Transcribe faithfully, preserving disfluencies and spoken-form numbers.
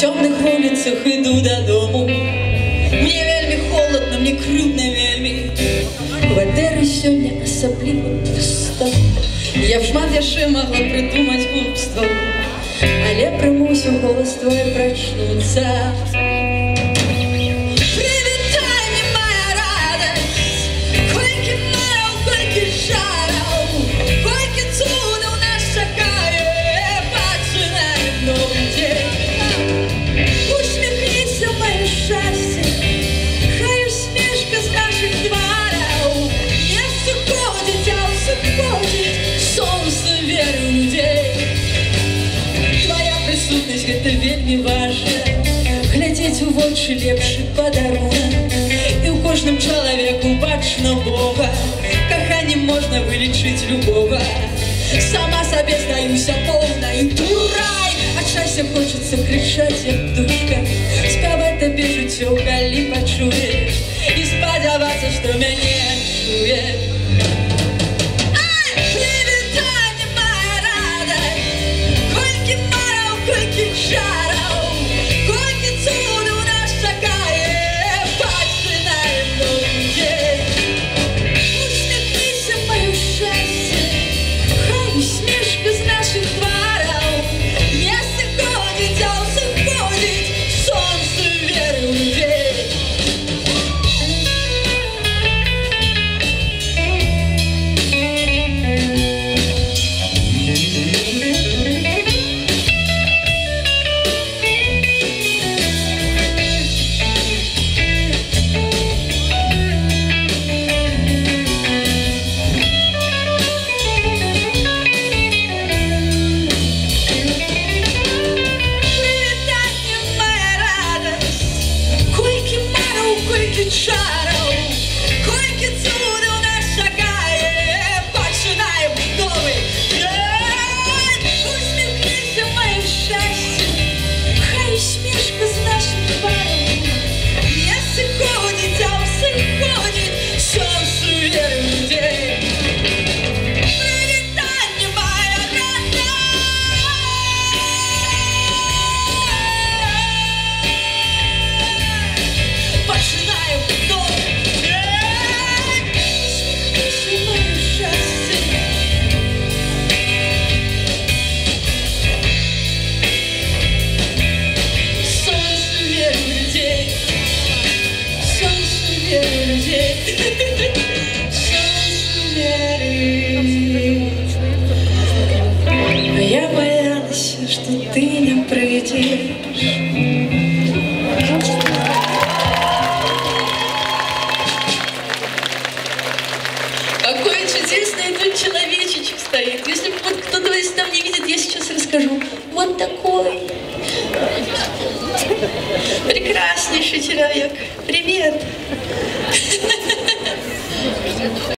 темных улицах иду додому. Мне вельми холодно, мне крутно вельми. Квартира сёння асабліва пуста. Я б шмат яшчэ магла придумать глупство, але прымусіў голас твой прачнуцца. Прывітай мне, моя радасць, колькі мараў, колькі жараў, колькі цудаў нас чакае, пачынаем новы дзень. Усміхніся, маё шчасце, хай усмешка з нашых твараў не сыходзіць, а ўсыходзіць сонца веры ў людзей. Твоя прысутнасць — гэта вельмі важна. Глядзець у вочы — лепшы падарунак. І ў кожным чалавеку бачна Бога. Каханнем можна вылечыць любога. Сама сабе здаюся поўнай дурай. Ад шчасця хочацца крычаць, як птушка, спяваць табе жыццё, калі пачуеш, і спадзявацца, што мяне чуеш. Шаров, колькі цудаў нас чакае, пачынаем новы дзень. Усміхніся, маё шчасце, хай усмешка з нашых твараў не сыходзіць, а ўсыходзіць сонца веры ў людзей. Прывітанне, моя радасць, пачынаем я боялась, что ты не придешь. Какой чудесный тут человечечек стоит. Если вот кто-то из там не видит, я сейчас расскажу. Вот такой прекраснейший человек. Привет.